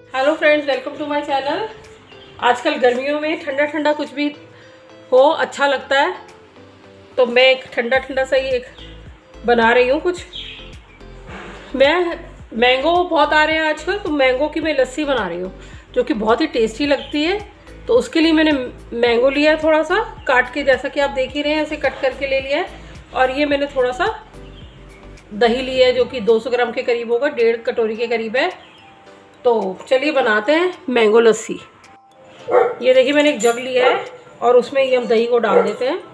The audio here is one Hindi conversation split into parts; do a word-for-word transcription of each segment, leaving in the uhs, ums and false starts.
Hello friends, welcome to my channel. आजकल गर्मियों में ठंडा ठंडा कुछ भी हो अच्छा लगता है, तो मैं एक ठंडा ठंडा सा ही एक बना रही हूँ कुछ। मैं मैंगो बहुत आ रहे हैं आजकल, तो मैंगो की मैं लस्सी बना रही हूँ जो कि बहुत ही टेस्टी लगती है। तो उसके लिए मैंने मैंगो लिया है, थोड़ा सा काट के, जैसा कि आप देख ही रहे हैं, ऐसे कट करके ले लिया है। और ये मैंने थोड़ा सा दही लिया है जो कि दो सौ ग्राम के करीब होगा, डेढ़ कटोरी के करीब है। तो चलिए बनाते हैं मैंगो लस्सी। ये देखिए मैंने एक जग लिया है और उसमें ये हम दही को डाल देते हैं।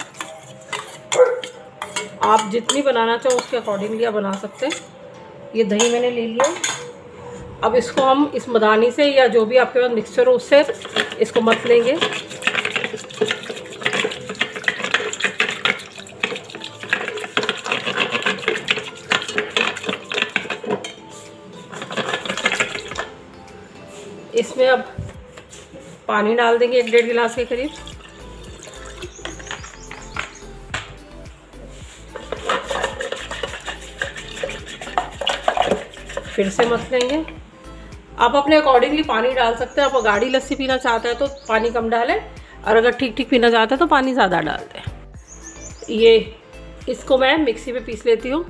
आप जितनी बनाना चाहो उसके अकॉर्डिंगली आप बना सकते हैं। ये दही मैंने ले लिया। अब इसको हम इस मदानी से या जो भी आपके पास मिक्सचर हो उससे इसको मथ लेंगे। इसमें अब पानी डाल देंगे एक डेढ़ गिलास के करीब। फिर से मथ लेंगे। आप अपने अकॉर्डिंगली पानी डाल सकते हैं। आप गाढ़ी लस्सी पीना चाहते हैं तो पानी कम डालें, और अगर ठीक ठीक पीना चाहते हैं तो पानी ज़्यादा डाल दें। ये इसको मैं मिक्सी में पीस लेती हूँ।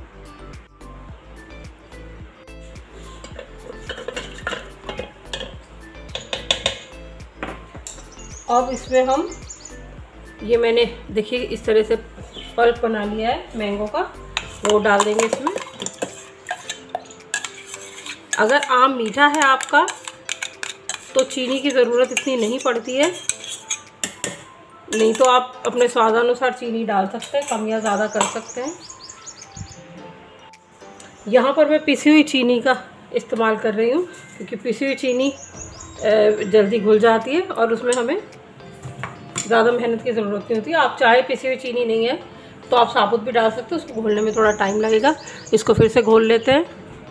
अब इसमें हम ये मैंने देखिए इस तरह से पल्प बना लिया है मैंगो का, वो डाल देंगे इसमें। अगर आम मीठा है आपका तो चीनी की ज़रूरत इतनी नहीं पड़ती है, नहीं तो आप अपने स्वादानुसार चीनी डाल सकते हैं, कम या ज़्यादा कर सकते हैं। यहाँ पर मैं पिसी हुई चीनी का इस्तेमाल कर रही हूँ क्योंकि पिसी हुई चीनी जल्दी घुल जाती है और उसमें हमें ज़्यादा मेहनत की ज़रूरत नहीं होती है। आप चाहे पिसी हुई चीनी नहीं है तो आप साबुत भी डाल सकते हो, उसको घोलने में थोड़ा टाइम लगेगा। इसको फिर से घोल लेते हैं।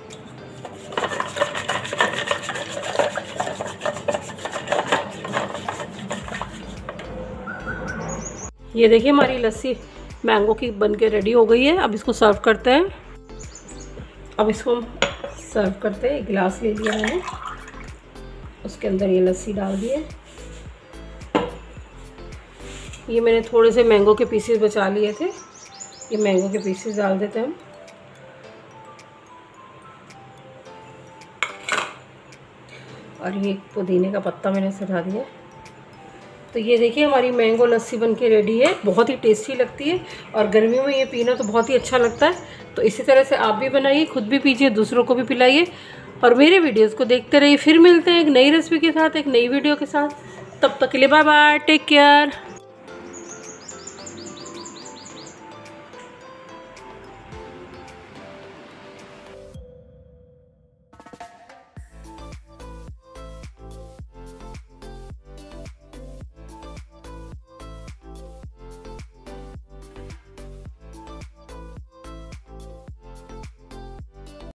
ये देखिए हमारी लस्सी मैंगो की बनके रेडी हो गई है। अब इसको सर्व करते हैं। अब इसको हम सर्व करते हैं। एक गिलास ले लिया मैंने, उसके अंदर ये लस्सी डाल दी है। ये मैंने थोड़े से मैंगो के पीसेस बचा लिए थे, ये मैंगो के पीसेस डाल देते हैं हम। और ये पुदीने का पत्ता मैंने सजा दिया। तो ये देखिए हमारी मैंगो लस्सी बनके रेडी है। बहुत ही टेस्टी लगती है और गर्मियों में ये पीना तो बहुत ही अच्छा लगता है। तो इसी तरह से आप भी बनाइए, खुद भी पीजिए, दूसरों को भी पिलाइए और मेरे वीडियोस को देखते रहिए। फिर मिलते हैं एक नई रेसिपी के साथ, एक नई वीडियो के साथ। तब तक के लिए बाय बाय, टेक केयर।